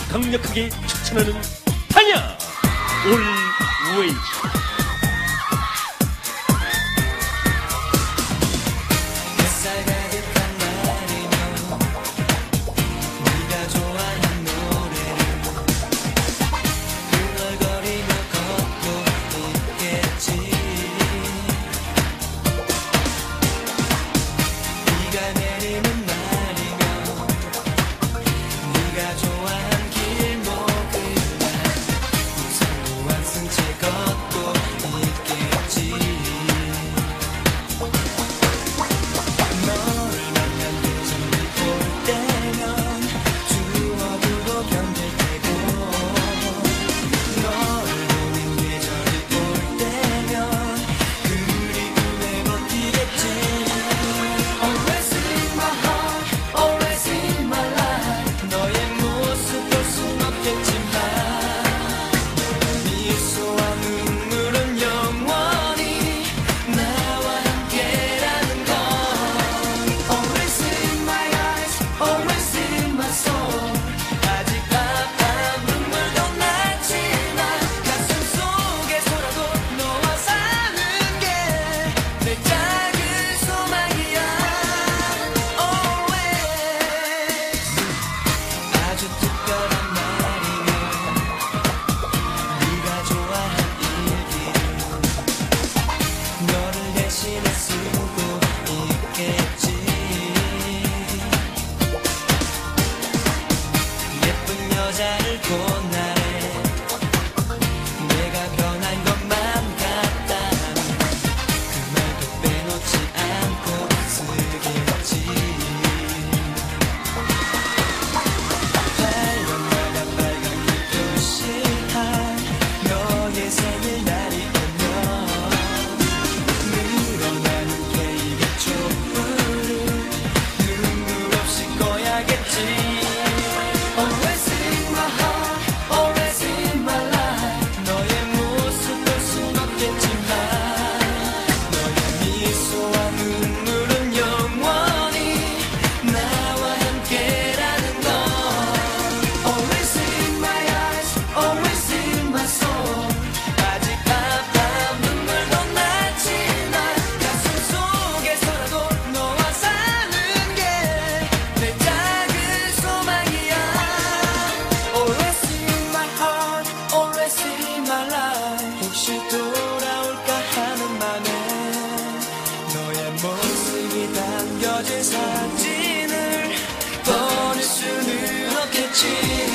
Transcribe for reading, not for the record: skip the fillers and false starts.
강력하게 추천하는 한약 올웨이즈. 여자를 권하래. 내가 변한 것만 같다면 그 말도 빼놓지 않고 쓰겠지. 8년마다 빨갛게 표시한 너의 생일날이 오면 늘어나는 케이크 촛불을 눈물 없이 꺼야겠지. 혹시 돌아올까 하는 맘에 너의 모습이 담겨진 사진을 보낼 수는 없겠지.